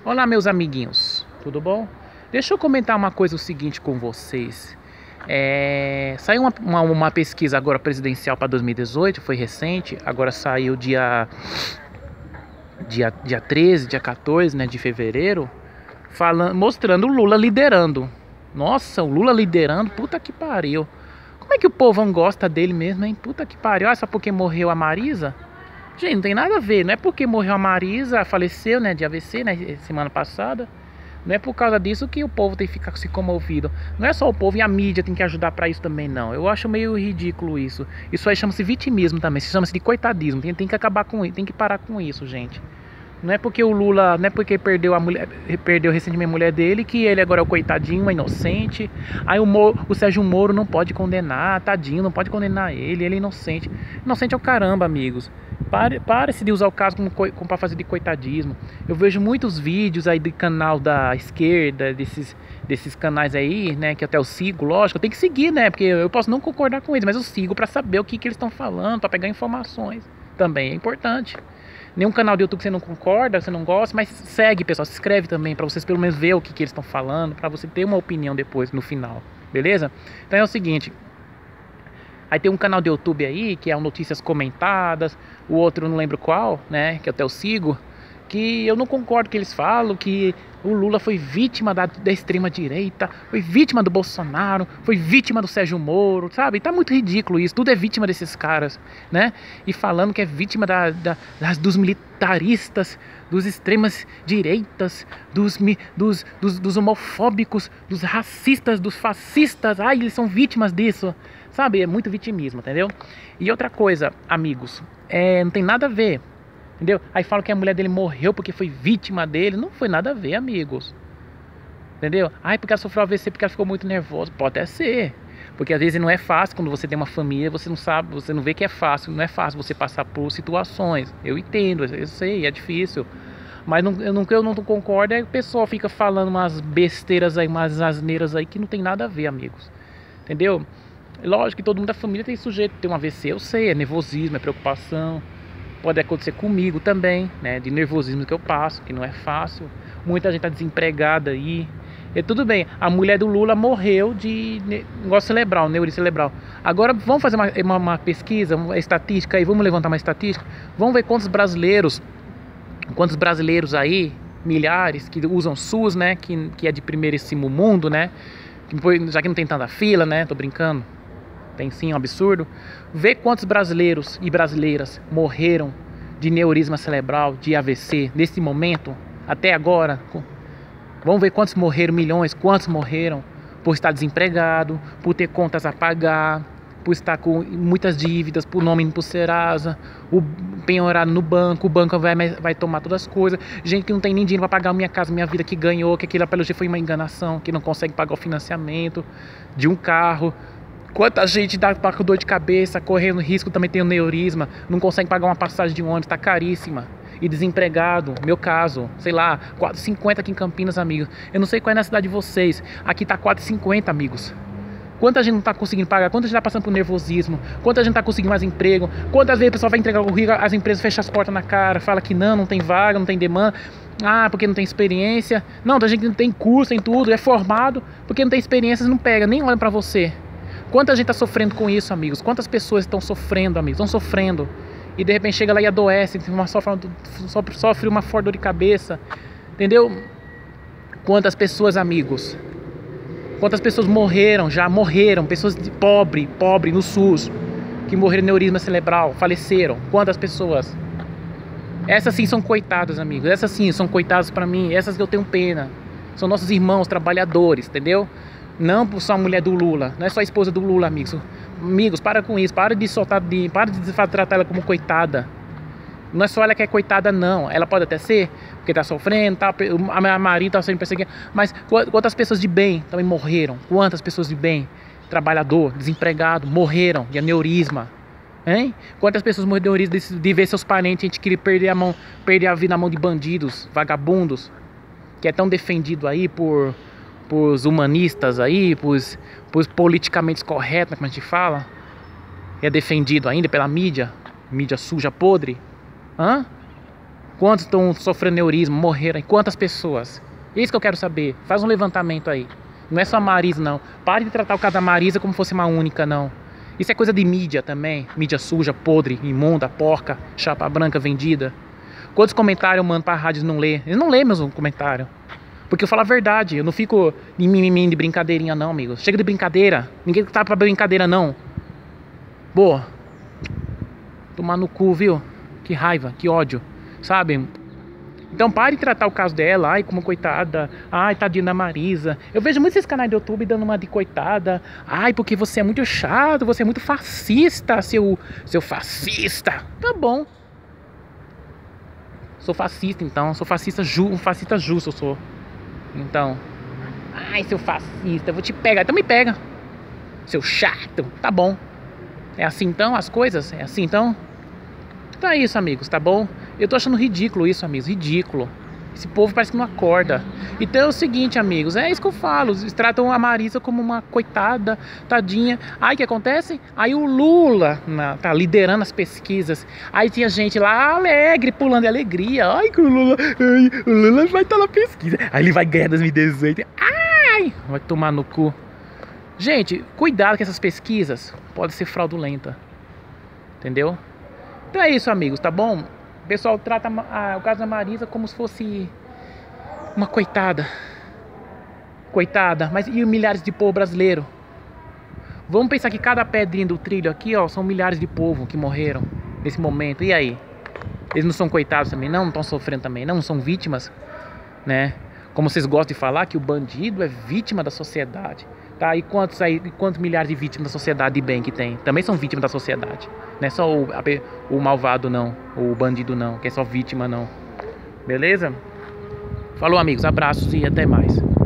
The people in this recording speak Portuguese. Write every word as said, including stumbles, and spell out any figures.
Olá, meus amiguinhos, tudo bom? Deixa eu comentar uma coisa o seguinte com vocês. É, saiu uma, uma, uma pesquisa agora presidencial para dois mil e dezoito, foi recente, agora saiu dia, dia, dia treze, dia quatorze, né, de fevereiro, falando, mostrando o Lula liderando. Nossa, o Lula liderando, puta que pariu. Como é que o povo não gosta dele mesmo, hein? Puta que pariu, ah, só porque morreu a Marisa? Gente, não tem nada a ver, não é porque morreu a Marisa, faleceu, né, de A V C, né, semana passada. Não é por causa disso que o povo tem que ficar se comovido. Não é só o povo e a mídia tem que ajudar pra isso também, não. Eu acho meio ridículo isso. Isso aí chama-se vitimismo também, se chama-se de coitadismo. Tem, tem que acabar com isso, tem que parar com isso, gente. Não é porque o Lula, não é porque perdeu a mulher, perdeu recentemente a mulher dele, que ele agora é o coitadinho, é inocente. Aí o, Moro, o Sérgio Moro não pode condenar, tadinho, não pode condenar ele, ele é inocente. Inocente é o caramba, amigos. Pare, pare-se de usar o caso como, como para fazer de coitadismo. Eu vejo muitos vídeos aí do canal da esquerda, desses, desses canais aí, né, que até eu sigo, lógico, eu tenho que seguir, né, porque eu posso não concordar com eles, mas eu sigo para saber o que, que eles estão falando, para pegar informações. Também é importante. Nenhum canal do YouTube que você não concorda, você não gosta, mas segue, pessoal, se inscreve também, para vocês pelo menos ver o que, que eles estão falando, para você ter uma opinião depois, no final, beleza? Então é o seguinte, aí tem um canal do YouTube aí, que é o Notícias Comentadas, o outro eu não lembro qual, né, que eu até eu sigo, que eu não concordo com que eles falam, que o Lula foi vítima da, da extrema-direita, foi vítima do Bolsonaro, foi vítima do Sérgio Moro, sabe? Tá muito ridículo isso, tudo é vítima desses caras, né? E falando que é vítima da, da, das, dos militaristas, dos extremas-direitas, dos, dos, dos, dos homofóbicos, dos racistas, dos fascistas, ai, eles são vítimas disso, sabe? É muito vitimismo, entendeu? E outra coisa, amigos, é, não tem nada a ver. Entendeu? Aí falam que a mulher dele morreu porque foi vítima dele. Não foi nada a ver, amigos. Entendeu? Ai, porque ela sofreu A V C porque ela ficou muito nervosa. Pode até ser. Porque às vezes não é fácil, quando você tem uma família, você não sabe, você não vê que é fácil. Não é fácil você passar por situações. Eu entendo, eu sei, é difícil. Mas não, eu, não, eu não concordo é que o pessoal fica falando umas besteiras aí, umas asneiras aí que não tem nada a ver, amigos. Entendeu? Lógico que todo mundo da família tem sujeito, tem um A V C, eu sei, é nervosismo, é preocupação. Pode acontecer comigo também, né? De nervosismo que eu passo, que não é fácil. Muita gente tá desempregada aí. E tudo bem, a mulher do Lula morreu de negócio cerebral, neurismo cerebral. Agora vamos fazer uma, uma, uma pesquisa, uma estatística aí, vamos levantar uma estatística. Vamos ver quantos brasileiros, quantos brasileiros aí, milhares, que usam SUS, né? Que, que é de primeiríssimo mundo, né? Já que não tem tanta fila, né? Tô brincando. Tem sim, um absurdo. Vê quantos brasileiros e brasileiras morreram de neurisma cerebral, de A V C, nesse momento, até agora. Vamos ver quantos morreram, milhões, quantos morreram por estar desempregado, por ter contas a pagar, por estar com muitas dívidas, por nome indo pro Serasa, o penhorado no banco, o banco vai, vai tomar todas as coisas, gente que não tem nem dinheiro para pagar a minha casa, minha vida, que ganhou, que aquilo pelo jeito foi uma enganação, que não consegue pagar o financiamento de um carro. Quanta gente dá com dor de cabeça, correndo risco, também tem o neurisma, não consegue pagar uma passagem de ônibus, tá caríssima. E desempregado, meu caso, sei lá, quatro e cinquenta aqui em Campinas, amigos. Eu não sei qual é na cidade de vocês, aqui tá quatro e cinquenta, amigos. Quanta gente não tá conseguindo pagar, quanta gente tá passando por nervosismo, quanta gente tá conseguindo mais emprego, quantas vezes o pessoal vai entregar o currículo, as empresas fecham as portas na cara, fala que não, não tem vaga, não tem demanda. Ah, porque não tem experiência. Não, tem gente que não tem curso, tem tudo, é formado, porque não tem experiência, não pega, nem olha pra você. Quanta gente está sofrendo com isso, amigos? Quantas pessoas estão sofrendo, amigos? Estão sofrendo. E de repente chega lá e adoece, uma, sofre, sofre uma forte dor de cabeça. Entendeu? Quantas pessoas, amigos? Quantas pessoas morreram, já morreram. Pessoas de pobre, pobre no SUS, que morreram de neurisma cerebral, faleceram. Quantas pessoas? Essas sim são coitadas, amigos. Essas sim são coitadas para mim. Essas que eu tenho pena. São nossos irmãos, trabalhadores, entendeu? Não só a mulher do Lula, não é só a esposa do Lula, amigos. Amigos, para com isso, para de soltar, de, para de tratar ela como coitada. Não é só ela que é coitada, não. Ela pode até ser, porque tá sofrendo, tá, a minha marido tá sendo perseguido. Mas quantas pessoas de bem também morreram? Quantas pessoas de bem, trabalhador, desempregado, morreram de aneurisma? Hein? Quantas pessoas morreram de aneurisma de, de ver seus parentes, a gente queria perder a mão, perder a vida na mão de bandidos, vagabundos, que é tão defendido aí por... Pros humanistas aí, pros, pros politicamente corretos, como a gente fala, é defendido ainda pela mídia, mídia suja, podre. Hã? Quantos estão sofrendo neurismo, morreram? E quantas pessoas? Isso que eu quero saber. Faz um levantamento aí. Não é só a Marisa, não. Pare de tratar o caso da Marisa como fosse uma única, não. Isso é coisa de mídia também. Mídia suja, podre, imunda, porca, chapa branca vendida. Quantos comentários eu mando pra rádio não ler? Eles não lêem meus comentários. Porque eu falo a verdade. Eu não fico de mimimi, de brincadeirinha, não, amigo. Chega de brincadeira. Ninguém tá pra brincadeira, não. Boa. Tomar no cu, viu? Que raiva, que ódio. Sabe? Então pare de tratar o caso dela, ai, como coitada, ai, tadinha da Marisa. Eu vejo muitos esses canais do YouTube dando uma de coitada. Ai, porque você é muito chato, você é muito fascista, seu, seu fascista. Tá bom. Sou fascista, então, sou fascista ju, um fascista justo, eu sou. Então, ai, seu fascista, eu vou te pegar, então me pega. Seu chato, tá bom. É assim então as coisas? É assim então? Então é isso, amigos, tá bom? Eu tô achando ridículo isso, amigos, ridículo. Esse povo parece que não acorda. Então é o seguinte, amigos, é isso que eu falo. Eles tratam a Marisa como uma coitada, tadinha. Aí o que acontece? Aí o Lula na, tá liderando as pesquisas. Aí tinha gente lá alegre, pulando de alegria. Ai, que o Lula, ai, o Lula vai estar na pesquisa. Aí ele vai ganhar dois mil e dezoito. Ai, vai tomar no cu. Gente, cuidado com essas pesquisas. Pode ser fraudulenta. Entendeu? Então é isso, amigos, tá bom? O pessoal trata a, o caso da Marisa como se fosse uma coitada. Coitada. Mas e milhares de povo brasileiro? Vamos pensar que cada pedrinha do trilho aqui, ó, são milhares de povo que morreram nesse momento. E aí? Eles não são coitados também, não? Não estão sofrendo também, não? Não são vítimas, né? Como vocês gostam de falar, que o bandido é vítima da sociedade. Tá? E quantos, aí, quantos milhares de vítimas da sociedade de bem que tem? Também são vítimas da sociedade. Não é só o, a, o malvado, não. O bandido, não. Que é só vítima, não. Beleza? Falou, amigos. Abraços e até mais.